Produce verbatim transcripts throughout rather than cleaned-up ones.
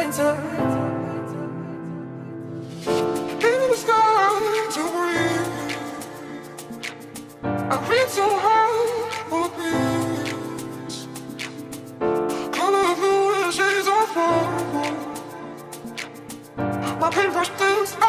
painter in the sky to breathe. I reach so high for peace. Colorful shades of purple. My paintbrush thinks I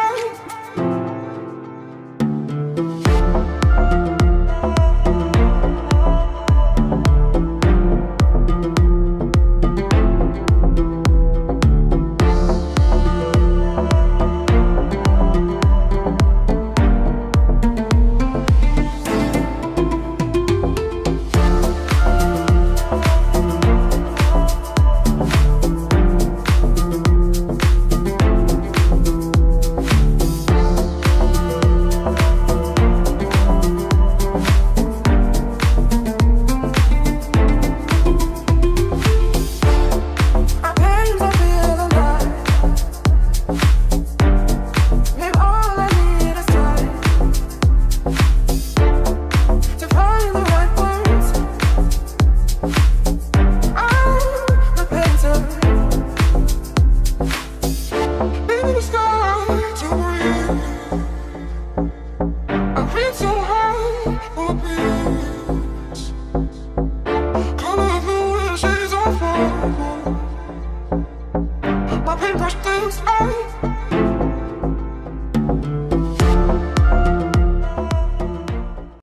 my paintbrush thinks I